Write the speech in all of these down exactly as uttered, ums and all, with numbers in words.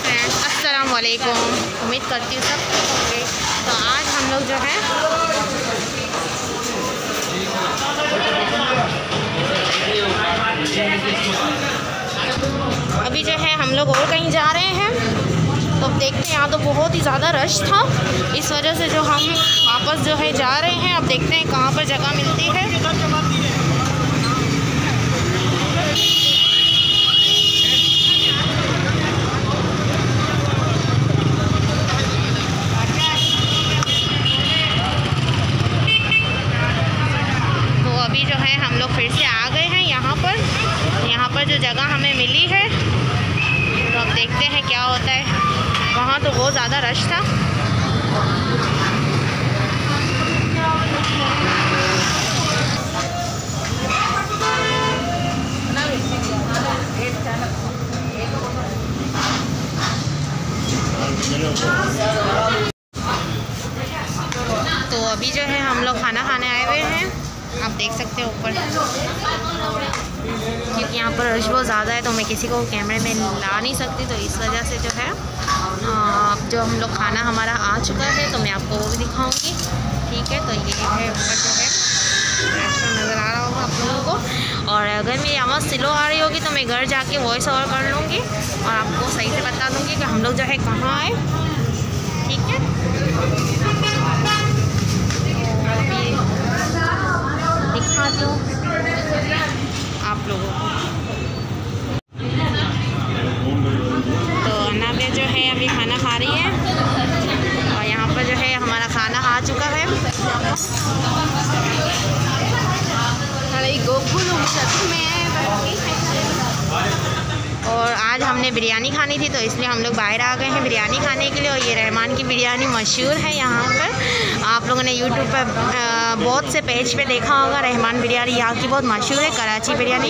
Friends, अस्सलाम वालेकुम। उम्मीद करती हूँ सब ठीक होंगे। तो आज हम लोग जो है अभी जो है हम लोग और कहीं जा रहे हैं। तो अब देखते हैं, यहाँ तो बहुत ही ज़्यादा रश था, इस वजह से जो हम वापस जो है जा रहे हैं। अब देखते हैं कहाँ पर जगह मिलती है। अभी जो है हम लोग फिर से आ गए हैं यहाँ पर यहाँ पर जो जगह हमें मिली है। तो अब देखते हैं क्या होता है। वहाँ तो बहुत ज़्यादा रश था। तो अभी जो है हम लोग खाना खाने आए हुए हैं। आप देख सकते हैं ऊपर, क्योंकि यहाँ पर रश बहुत ज़्यादा है तो मैं किसी को कैमरे में ला नहीं सकती। तो इस वजह से जो है अब जो हम लोग खाना हमारा आ चुका है तो मैं आपको वो भी दिखाऊंगी। ठीक है, तो ये है ऊपर जो है रेस्टोरेंट नज़र आ रहा होगा आप लोगों को। और अगर मेरी आवाज़ स्लो आ रही होगी तो मैं घर जाके वॉइस ओवर कर लूँगी और आपको सही से बता दूँगी कि हम लोग जो है कहाँ आए। ठीक है, दिखा दूँ आप लोगों को। तो अनाबिया जो है अभी खाना खा रही है और यहाँ पर जो है हमारा खाना आ चुका है। और आज हमने बिरयानी खानी थी तो इसलिए हम लोग बाहर आ गए हैं बिरयानी खाने के लिए। और ये रहमान की बिरयानी मशहूर है यहाँ पर। आप लोगों ने यूट्यूब पर बहुत से पेज पे देखा होगा। रहमान बिरयानी यहाँ की बहुत मशहूर है, कराची बिरयानी।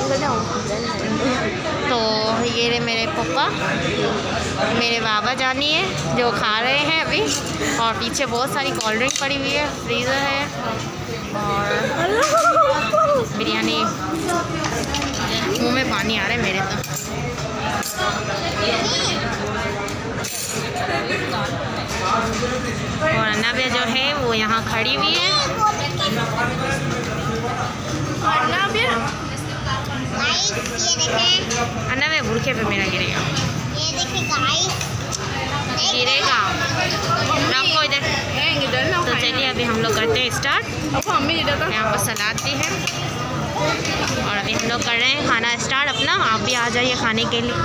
तो ये रहे मेरे पापा, मेरे बाबा जानी है जो खा रहे हैं अभी। और पीछे बहुत सारी कोल्ड ड्रिंक पड़ी हुई है, फ्रीज़र है और बिरयानी। मुँह में पानी आ रहा है मेरे तो। और अनाबिया जो है वो यहाँ खड़ी हुई है। अनाबिया अनाबिया भूखे पे मेरा गिरेगा, गिरेगा आपको इधर। तो चलिए अभी हम लोग करते हैं स्टार्ट। यहाँ पर सलाद भी है और अभी हम लोग कर रहे हैं खाना स्टार्ट अपना। आप भी आ जाइए खाने के लिए।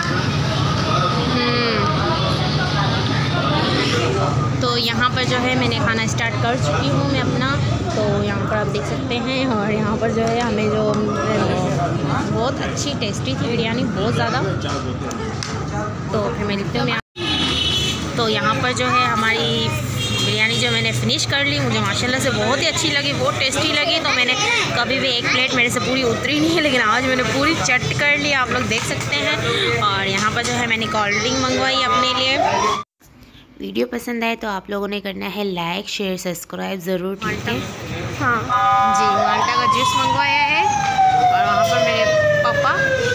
तो यहाँ पर जो है मैंने खाना स्टार्ट कर चुकी हूँ मैं अपना। तो यहाँ पर आप देख सकते हैं। और यहाँ पर जो है हमें जो बहुत अच्छी टेस्टी थी बिरयानी, बहुत ज़्यादा। तो फिर मिलते हैं। तो यहाँ पर जो है हमारी बिरयानी जो मैंने फ़िनिश कर ली, मुझे माशाल्लाह से बहुत ही अच्छी लगी, बहुत टेस्टी लगी। तो मैंने कभी भी एक प्लेट मेरे से पूरी उतरी नहीं है, लेकिन आज मैंने पूरी चट कर ली, आप लोग देख सकते हैं। और यहाँ पर जो है मैंने कोल्ड ड्रिंक मंगवाई अपने लिए। वीडियो पसंद आए तो आप लोगों ने करना है लाइक शेयर सब्सक्राइब ज़रूर। ठीक है, हाँ जी, माल्टा का जूस मंगवाया है। और वहाँ पर मेरे पापा।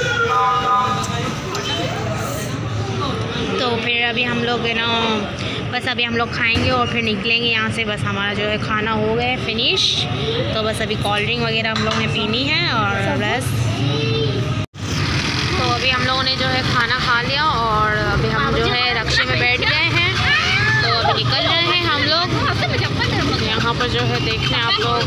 तो फिर अभी हम लोग है ना, बस अभी हम लोग खाएंगे और फिर निकलेंगे यहाँ से। बस हमारा जो है खाना हो गया है फिनिश। तो बस अभी कोल्ड ड्रिंक वगैरह हम लोग ने पीनी है और बस। तो अभी हम लोगों ने जो है खाना खा लिया और अभी हम जो है रक्शे में बैठ गए हैं। तो अभी निकल रहे हैं हम लोग। यहाँ पर जो है देखते हैं आप लोग।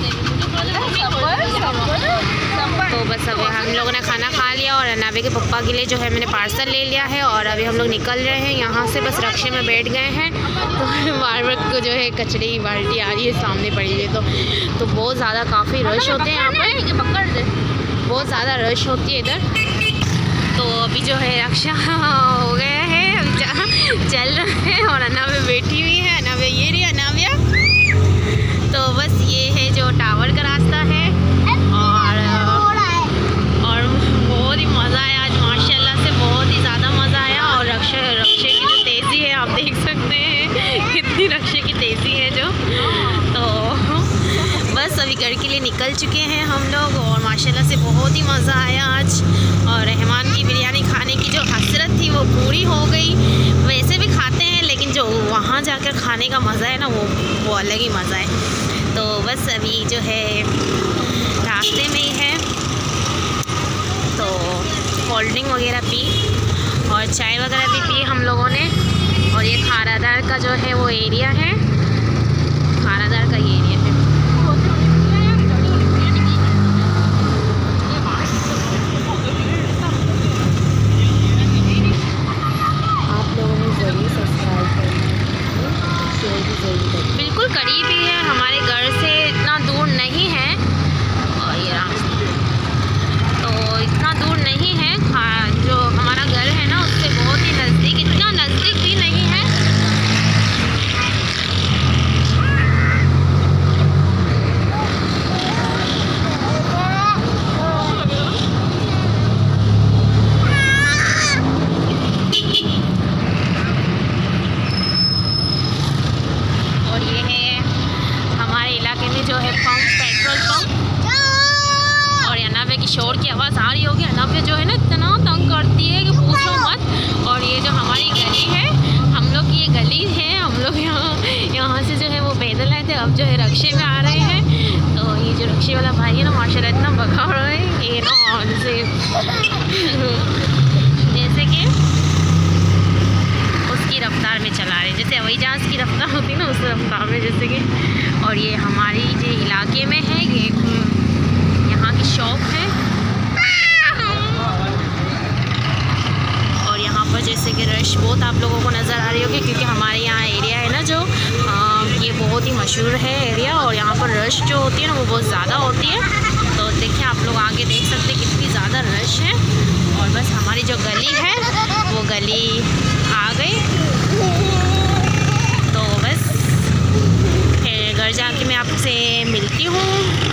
तो बस अभी हम लोगों ने खाना खा लिया और अनाबे के पप्पा के लिए जो है मैंने पार्सल ले लिया है। और अभी हम लोग निकल रहे हैं यहाँ से, बस रक्शे में बैठ गए हैं। तो बार बार को जो है कचरे की बाल्टी आ रही है सामने पड़ी हुई है। तो तो बहुत ज़्यादा काफ़ी रश होते हैं यहाँ पर, बहुत ज़्यादा रश होती है इधर। तो अभी जो है रक्षा हो गया है, अभी चल रहा है और अनाबे बैठी हुई है। अनाबे ये रही अनाबिया। तो बस ये है जो टावर का रास्ता है। और और बहुत ही मज़ा आया आज, माशाल्लाह से बहुत ही ज़्यादा मज़ा आया। और रक्षा रक्षे की जो तेज़ी है आप देख सकते हैं, कितनी रक्षे की तेज़ी है जो। तो बस अभी घर के लिए निकल चुके हैं हम लोग और माशाल्लाह से बहुत ही मज़ा आया आज। और रहमान की बिरयानी खाने की जो हसरत थी वो पूरी हो गई। वहाँ जाकर खाने का मज़ा है ना, वो वो अलग ही मज़ा है। तो बस अभी जो है रास्ते में ही है, तो कोल्ड ड्रिंक वगैरह पी और चाय वगैरह भी पी हम लोगों ने। और ये खारादार का जो है वो एरिया है, खारादार का ये एरिया है। आप लोगों ने ज़रूर सब्सक्राइब करना, शेयर भी ज़रूर करना। बिल्कुल करीब ही है, हमारे घर से इतना दूर नहीं है। और ये तो इतना दूर नहीं है, हाँ जो हमारा घर है ना उससे बहुत ही नज़दीक, इतना नज़दीक भी नहीं है। और ये है हमारे इलाके में जो है पंप, पेट्रोल पंप। और अनाबे की शोर की आवाज़ आ रही होगी। अनाबे जो है ना इतना तंग करती है कि पूछो मत। और ये जो हमारी गली है, हम लोग की ये गली है, हम लोग यहाँ यहाँ से जो है वो पैदल आए थे, अब जो है रक्शे में आ रहे हैं। तो ये जो रक्शे वाला भाई है ना माशाल्लाह इतना भगा रहा है, ये ना जैसे जैसे कि उसकी रफ्तार में चला रहे, जैसे हवाई जहाज़ की रफ्तार होती है ना उस रफ्तार में जैसे कि। और ये हमारी जो इलाके में है, ये यहाँ की शॉप है। और यहाँ पर जैसे कि रश बहुत आप लोगों को नज़र आ रही होगी, क्योंकि हमारे यहाँ एरिया है ना जो आ, ये बहुत ही मशहूर है एरिया। और यहाँ पर रश जो होती है ना वो बहुत ज़्यादा होती है। तो देखिए आप लोग आगे देख सकते हैं कितनी ज़्यादा रश है। और बस हमारी जो गली है वो गली आ गई। तो बस फिर घर जाके मैं आपसे मिलती हूँ।